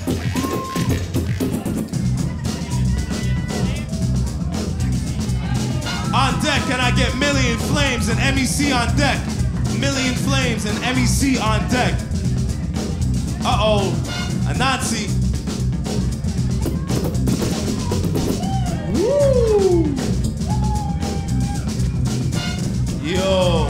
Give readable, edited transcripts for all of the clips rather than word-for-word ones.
On deck, can I get Million Flames and MEC on deck? Million Flames and MEC on deck. Uh-oh, a Nazi. Woo! Yo.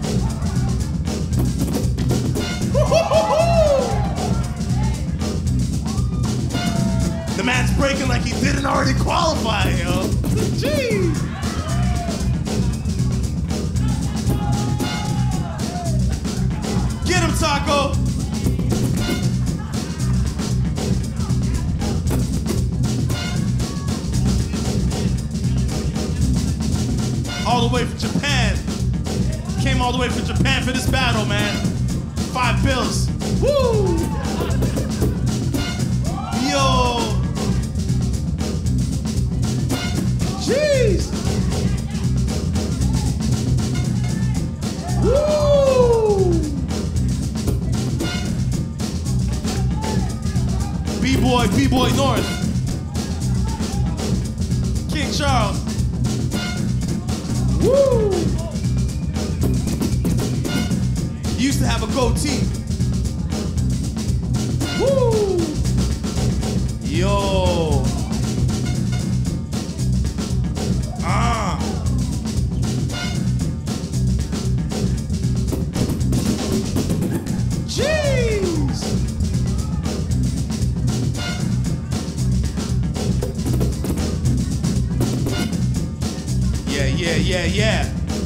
The man's breaking like he didn't already qualify, yo. Jeez. Get him, Taco. All the way from Japan. Came all the way from Japan for this battle, man. 5 bills. Woo! Yo. Jeez. Woo! BBoy North. King Charles. Woo! You used to have a goatee. Woo! Yo. Ah. Jeez. Yeah.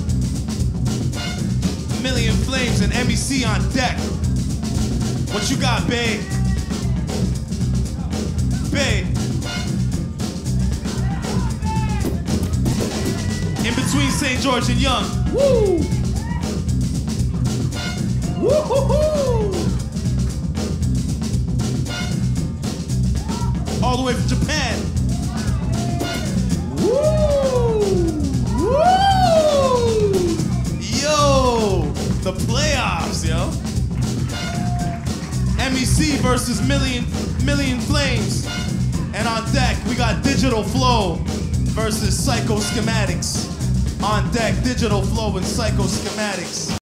Million Flames and MEC on deck. What you got, babe? Babe. In between St. George and Young. Woo! Woo-hoo-hoo! All the way from Japan. The playoffs, yo. MEC versus Million Flames. And on deck, we got Digital Flow versus Psycho Schematics. On deck, Digital Flow and Psycho Schematics.